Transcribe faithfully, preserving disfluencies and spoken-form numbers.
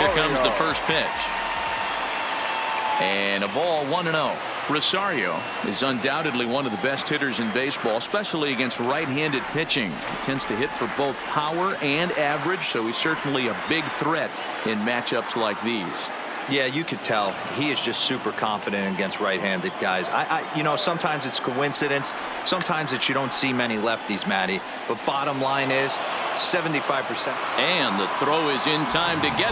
comes the first pitch. And a ball one and oh. Rosario is undoubtedly one of the best hitters in baseball, especially against right-handed pitching. He tends to hit for both power and average, so he's certainly a big threat in matchups like these. Yeah, you could tell he is just super confident against right-handed guys. I, I, you know, sometimes it's coincidence. Sometimes it's you don't see many lefties, Matty. But bottom line is seventy-five percent. And the throw is in time to get